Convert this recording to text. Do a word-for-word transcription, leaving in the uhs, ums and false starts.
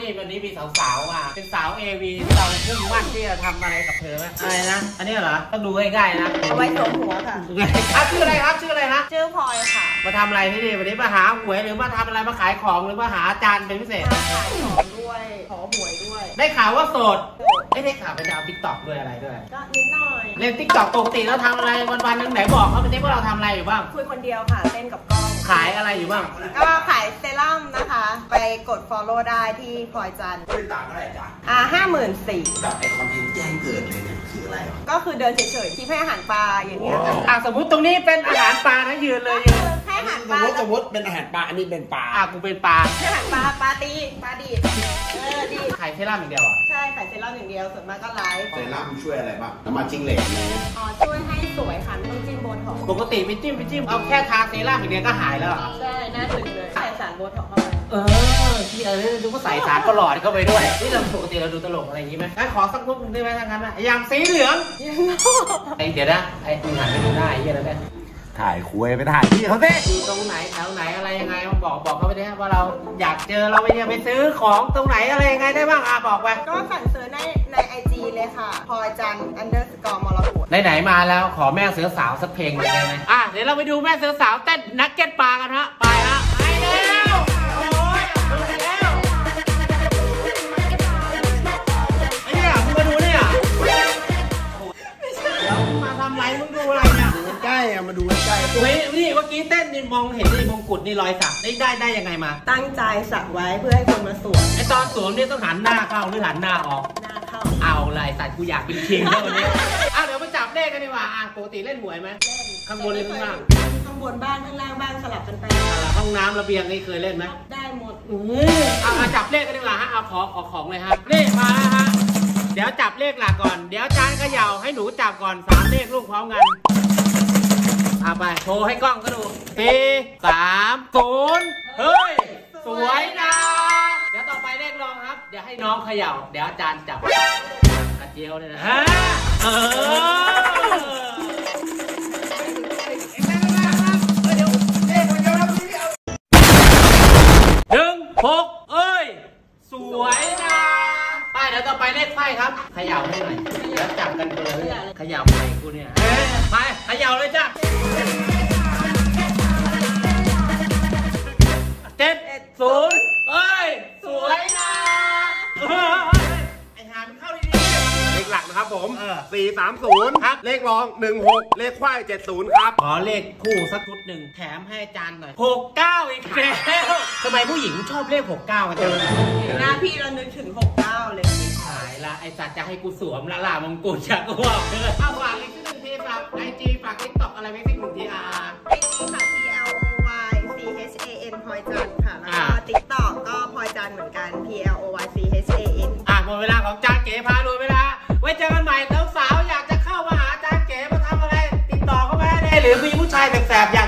นี่วันนี้มีสาวๆมาเป็นสาวเอวีที่เราพุ่งมั่นที่จะทำอะไรกับเธอไหมอะไรนะอันนี้เหรอต้องดูง่ายๆนะเอาไว้สวมหัวค่ะอ่ะชื่ออะไรครับชื่ออะไรนะชื่อพลอยค่ะมาทำอะไรที่นี่วันนี้มาหาหวยหรือมาทำอะไรมาขายของหรือมาหาอาจารย์เป็นพิเศษมาขายของด้วยขอหวยด้วยได้ข่าวว่าโสดไม่ได้ข่าวไปดาวติ๊กต็อกด้วยอะไรด้วยก็นิดหน่อยเล่นติ๊กต็อกปกติแล้วทำอะไรวันๆนึงไหนบอกเขาไปที่ว่าเราทำอะไรอยู่บ้างคุยคนเดียวค่ะเล่นกับกล้องขายอะไรอยู่บ้างก็ขายเซรั่มนะคะไปกด follow ได้ที่พลอยจันทร์เป็นต่างเท่าไหร่จ๊ะอ่าห้าหมื่นสี่แบบไอคอนเทนต์แจ้งเกิดเลยเนี่ยคืออะไรหรอก็คือเดินเฉยๆที่ให้อาหารปลาอย่างเงี้ยอ่ะสมมติตรงนี้เป็นอาหารปลานะยืนเลยยืนให้อาหารปลาสมมติเป็นอาหารปลาอันนี้เป็นปลาอ่ะกูเป็นปลาให้อาหารปลาปลาตีปลาดีเออดีขายเซรั่มอย่างเดียวอ่ะใช่ขายเซรั่มอย่างเดียวส่วนมากก็ไลฟ์เซรั่มช่วยอะไรบ้างน้ำมันจิ้งเหลนอะไรเงี้ยอ๋อช่วยให้สวยค่ะไม่ต้องจิ้มโบท็อกซ์ปกติไปจิ้มไปจิ้มเอาแค่ทาเซรั่มอย่างเดียวก็หายแล้วใช่น่าตึงเลยใส่สารโบท็อกซ์เข้าไปเออที่เออดูก็ใส่สารก็หลอดเข้าไปด้วยนี่เราปกติเราดูตลกอะไรอย่างงี้ไหมงั้นขอสักรูปนึงได้ไหมถ้างั้นนะอย่างสีเหลืองไอเดี๋ยวนะไอ้มึงหันไปดูหน้าไอ้เหี้ยแล้วเนี่ยถ่ายคุยไปถ่ายที่เขาสิอยู่ตรงไหนแถวไหนอะไรยังไงมาบอกบอกเขาไปดิว่าเราอยากเจอเราไปเนี่ยไปซื้อของตรงไหนอะไรยังไงได้บ้างอ่ะบอกไปก็สั่งซื้อในในไอจีเลยค่ะพลอยจันทร์ อันเดอร์สกอร์ มรกตไหนๆมาแล้วขอแม่เสือสาวสักเพลงหนึ่งได้ไหมอ่ะเดี๋ยวเราไปดูแม่เสือสาวเต้นนักเก็ตปลากันฮะไปฮะไปแล้วโอ้ยไปแล้วไอ้เนี่ยมึงมาดูเนี่ยเดี๋ยวมาทำไรมึงดูอะไรเนี่ยใกล้อะมาดูใกล้เฮ้ยนี่เมื่อกี้เต้นนี่มองเห็นนี่มงกุฎนี่รอยสักได้ได้ได้ยังไงมาตั้งใจสักไว้เพื่อให้คนมาสวมไอตอนสวมนี่ต้องหันหน้าเข้าหรือหันหน้าออกหน้าเข้าเอาอะไรสัตว์กูอยากเป็นคิงแล้ววันนี้อ่ะเดี๋ยวมาจับเลขกันดีกว่าอ่ะปกติเล่นหวยไหมเล่นข้างบนเลยข้างล่างข้างบนบ้านข้างล่างบ้านสลับกันไปห้องน้ำระเบียงนี่เคยเล่นไหมได้หมดอืออ่ะจับเลขกันดีกว่าฮะเอาขอขอของเลยฮะเลขมาแล้วฮะเดี๋ยวจับเลขหลักก่อนเดี๋ยวจานเขย่าให้หนูจับก่อนสามเลขลูกพร้อมกันเอาไปโชว์ให้กล้องก็ดูสี่สามศูนย์เฮ้ยสวยนะเดี๋ยวต่อไปเลขรองครับเดี๋ยวให้น้องเขย่าเดี๋ยวอาจารย์จับกระเจียวเลยนะฮะเออหนึ่งหกเอ้ยสวยนะไปเดี๋ยวต่อไปเลขไพ่ครับเขย่าให้หน่อยเดี๋ยวจับกันเลยเขย่าไพ่กูเนี่ยไปเขย่าเลยจ้ะเจ็ดศูนย์เอ้ยสวยนะไอ้หามันเข้าดีๆเลขหลักนะครับผมสี่สามศูนย์ครับเลขรองหนึ่งหกเลขควายเจ็ดศูนย์ครับขอเลขคู่สักชุดหนึ่งแถมให้อาจารย์หน่อยหกเก้าอีกแล้วทำไมผู้หญิงชอบเลขหกเก้ากันจังหน้าพี่เรานึกถึงหกเก้าเลยหายละไอ้สัตว์จะให้กูสวมละล่ะมงกุฎจะกูบอกเลยเอาฝากอีกสักหนึ่งทีฝากไอจีฝากติ๊กต็อกอะไรไม่ติ๊กหนึ่งทีอาร์ไอจีฝาก P L O Y C H A N พลอยจันทร์ค่ะแล้วก็ติ๊กต็อกก็พลอยจันทร์เหมือนกัน P L O Y C H A N อ่ะหมดเวลาของจานเก๋พาลุยเวลาไว้เจอกันใหม่แล้วสาวอยากจะเข้ามาหาจานเก๋มาทำอะไรติดต่อเข้ามาได้หรือมีผู้ชายแสบๆอยาก